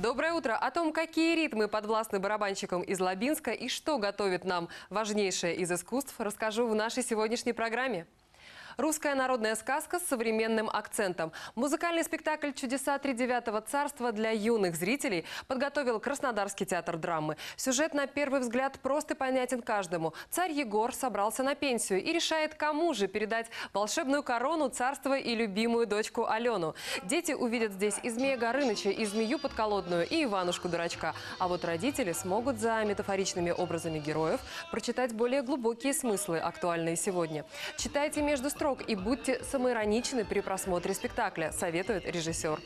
Доброе утро! О том, какие ритмы подвластны барабанщикам из Лабинска и что готовит нам важнейшее из искусств, расскажу в нашей сегодняшней программе. Русская народная сказка с современным акцентом. Музыкальный спектакль «Чудеса тридевятого царства» для юных зрителей подготовил Краснодарский театр драмы. Сюжет на первый взгляд прост и понятен каждому. Царь Егор собрался на пенсию и решает, кому же передать волшебную корону, царство и любимую дочку Алену. Дети увидят здесь и Змея Горыныча, и Змею Подколодную, и Иванушку-дурачка. А вот родители смогут за метафоричными образами героев прочитать более глубокие смыслы, актуальные сегодня. Читайте между строк и будьте самоироничны при просмотре спектакля, советует режиссер.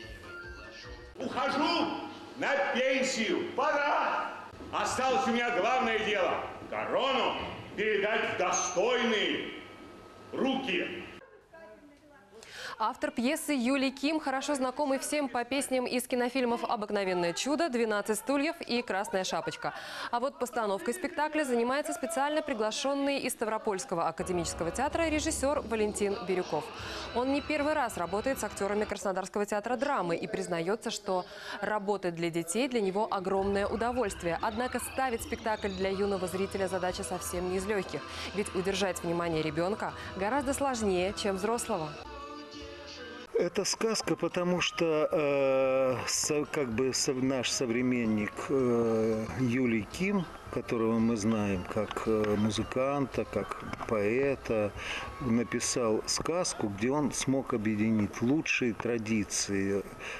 Ухожу на пенсию. Пора. Осталось у меня главное дело – корону передать в достойные руки. Автор пьесы Юлий Ким, хорошо знакомый всем по песням из кинофильмов «Обыкновенное чудо», «12 стульев» и «Красная шапочка». А вот постановкой спектакля занимается специально приглашенный из Ставропольского академического театра режиссер Валентин Бирюков. Он не первый раз работает с актерами Краснодарского театра драмы и признается, что работать для детей для него огромное удовольствие. Однако ставить спектакль для юного зрителя задача совсем не из легких. Ведь удержать внимание ребенка гораздо сложнее, чем взрослого. Это сказка, потому что наш современник Юлий Ким, которого мы знаем как музыканта, как поэта, написал сказку, где он смог объединить лучшие традиции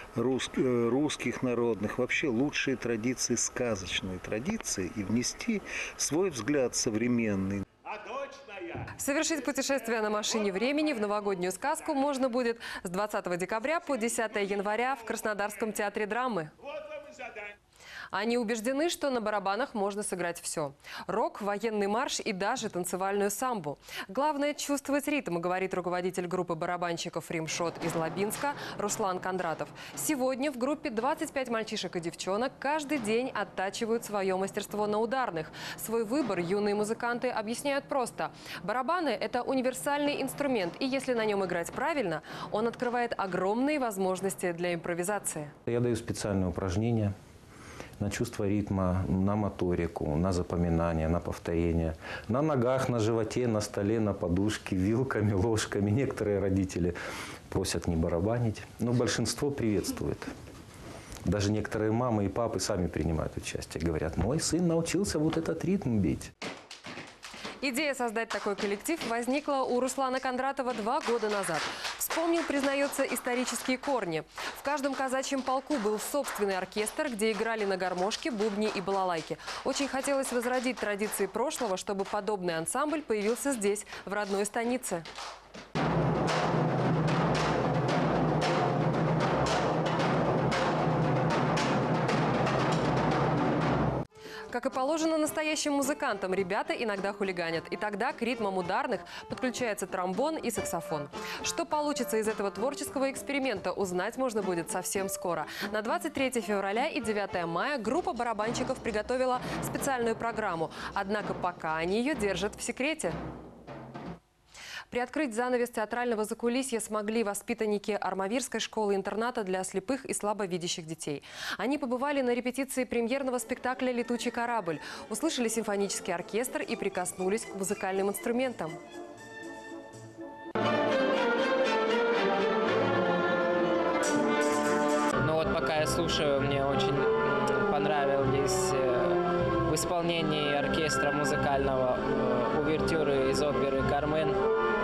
русских народных, вообще лучшие традиции, сказочные традиции, и внести свой взгляд современный. Совершить путешествие на машине времени в новогоднюю сказку можно будет с 20 декабря по 10 января в Краснодарском театре драмы. Они убеждены, что на барабанах можно сыграть все. Рок, военный марш и даже танцевальную самбу. Главное – чувствовать ритм, говорит руководитель группы барабанщиков «Римшот» из Лабинска Руслан Кондратов. Сегодня в группе 25 мальчишек и девчонок каждый день оттачивают свое мастерство на ударных. Свой выбор юные музыканты объясняют просто. Барабаны – это универсальный инструмент, и если на нем играть правильно, он открывает огромные возможности для импровизации. Я даю специальные упражнения на чувство ритма, на моторику, на запоминание, на повторение. На ногах, на животе, на столе, на подушке, вилками, ложками. Некоторые родители просят не барабанить, но большинство приветствует. Даже некоторые мамы и папы сами принимают участие. Говорят, мой сын научился вот этот ритм бить. Идея создать такой коллектив возникла у Руслана Кондратова 2 года назад. Вспомнил, признается, исторические корни. В каждом казачьем полку был собственный оркестр, где играли на гармошке, бубне и балалайке. Очень хотелось возродить традиции прошлого, чтобы подобный ансамбль появился здесь, в родной станице. Как и положено настоящим музыкантам, ребята иногда хулиганят. И тогда к ритмам ударных подключается тромбон и саксофон. Что получится из этого творческого эксперимента, узнать можно будет совсем скоро. На 23 февраля и 9 мая группа барабанщиков приготовила специальную программу. Однако пока они ее держат в секрете. Приоткрыть занавес театрального закулисья смогли воспитанники Армавирской школы-интерната для слепых и слабовидящих детей. Они побывали на репетиции премьерного спектакля «Летучий корабль», услышали симфонический оркестр и прикоснулись к музыкальным инструментам. Ну вот пока я слушаю, мне очень понравились в исполнении оркестра музыкального увертюры из оперы «Кармен».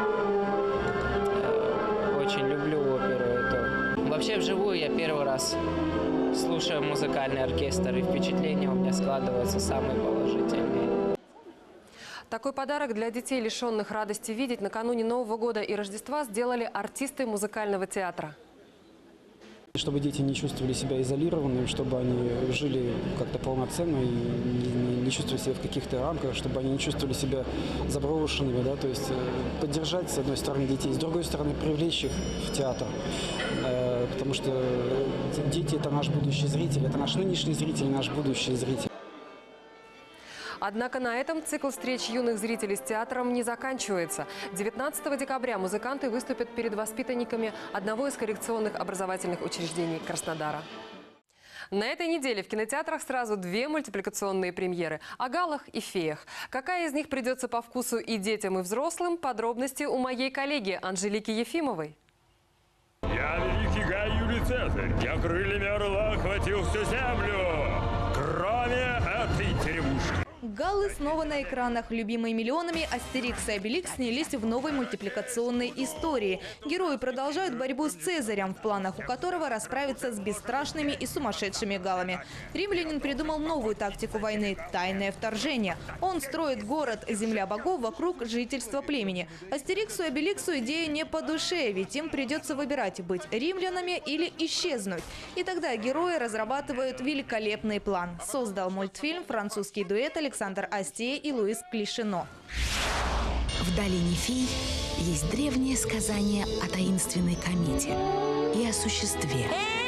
Очень люблю оперу эту. Вообще вживую я первый раз слушаю музыкальный оркестр, и впечатления у меня складываются самые положительные. Такой подарок для детей, лишенных радости видеть, накануне Нового года и Рождества сделали артисты музыкального театра. Чтобы дети не чувствовали себя изолированными, чтобы они жили как-то полноценно и не чувствовали себя в каких-то рамках, чтобы они не чувствовали себя заброшенными, да, то есть поддержать, с одной стороны, детей, с другой стороны, привлечь их в театр, потому что дети – это наш будущий зритель, это наш нынешний зритель, наш будущий зритель. Однако на этом цикл встреч юных зрителей с театром не заканчивается. 19 декабря музыканты выступят перед воспитанниками одного из коррекционных образовательных учреждений Краснодара. На этой неделе в кинотеатрах сразу 2 мультипликационные премьеры о галах и феях. Какая из них придется по вкусу и детям, и взрослым? Подробности у моей коллеги Анжелики Ефимовой. Я великий Гай Юлий Цезарь. Я крыльями орла охватил всю землю, кроме этой деревушки. Галлы снова на экранах. Любимые миллионами Астерикс и Обеликс снялись в новой мультипликационной истории. Герои продолжают борьбу с Цезарем, в планах у которого расправиться с бесстрашными и сумасшедшими галлами. Римлянин придумал новую тактику войны – тайное вторжение. Он строит город «Земля богов» вокруг жительства племени. Астериксу и Обеликсу идея не по душе, ведь им придется выбирать – быть римлянами или исчезнуть. И тогда герои разрабатывают великолепный план. Создал мультфильм французский дуэт Александр Астье и Луис Клишино. В долине фей есть древнее сказание о таинственной комете и о существе,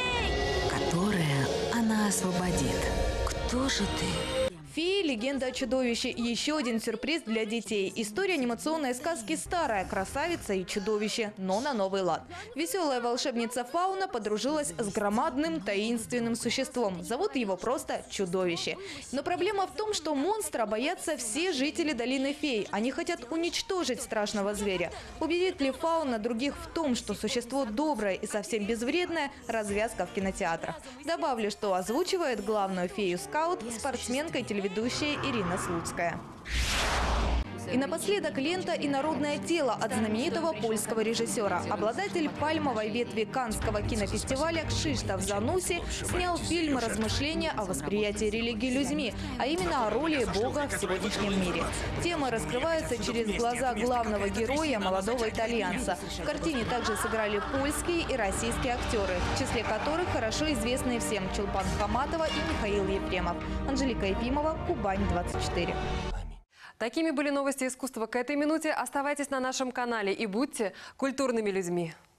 которое она освободит. Кто же ты? «Феи. Легенда о чудовище» – еще один сюрприз для детей. История анимационной сказки старая, красавица и чудовище, но на новый лад. Веселая волшебница Фауна подружилась с громадным таинственным существом. Зовут его просто Чудовище. Но проблема в том, что монстра боятся все жители долины фей. Они хотят уничтожить страшного зверя. Убедит ли Фауна других в том, что существо доброе и совсем безвредное – развязка в кинотеатрах. Добавлю, что озвучивает главную фею-скаут спортсменка и телеведущая Ирина Слуцкая. И напоследок лента и народное тело от знаменитого польского режиссера. Обладатель пальмовой ветви Каннского кинофестиваля Кшиштоф Зануси снял фильм «Размышления о восприятии религии людьми», а именно о роли Бога в сегодняшнем мире. Тема раскрывается через глаза главного героя, молодого итальянца. В картине также сыграли польские и российские актеры, в числе которых хорошо известные всем Чулпан Хаматова и Михаил Ефремов. Анжелика Ефимова, Кубань, 24. Такими были новости искусства к этой минуте. Оставайтесь на нашем канале и будьте культурными людьми.